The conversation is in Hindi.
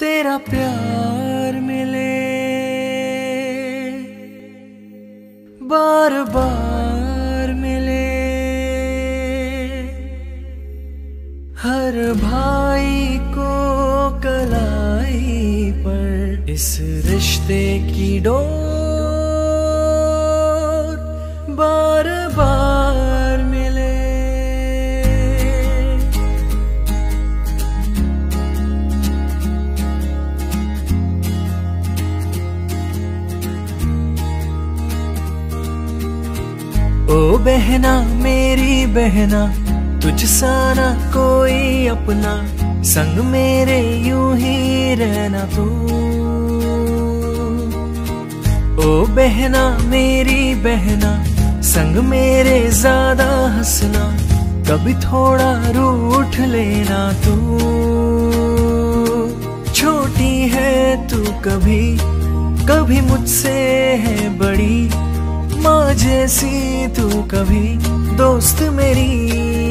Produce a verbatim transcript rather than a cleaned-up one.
तेरा प्यार मिले बार बार मिले, हर भाई को कलाई पर इस रिश्ते की डोर बार बार मिले। ओ बहना मेरी बहना, तुझ सा ना कोई अपना, संग मेरे यूं ही रहना तू। ओ बहना मेरी बहना, संग मेरे ज्यादा हंसना, कभी थोड़ा रूठ लेना तू। छोटी है तू कभी कभी मुझसे है बड़ी, माँ जैसी तू कभी दोस्त मेरी।